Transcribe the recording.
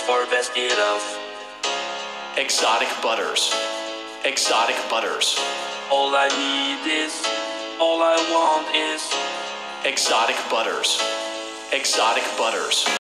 for mosquitoes. Exotic butters. Exotic butters. All I need is, all I want is Exotic butters. Exotic butters.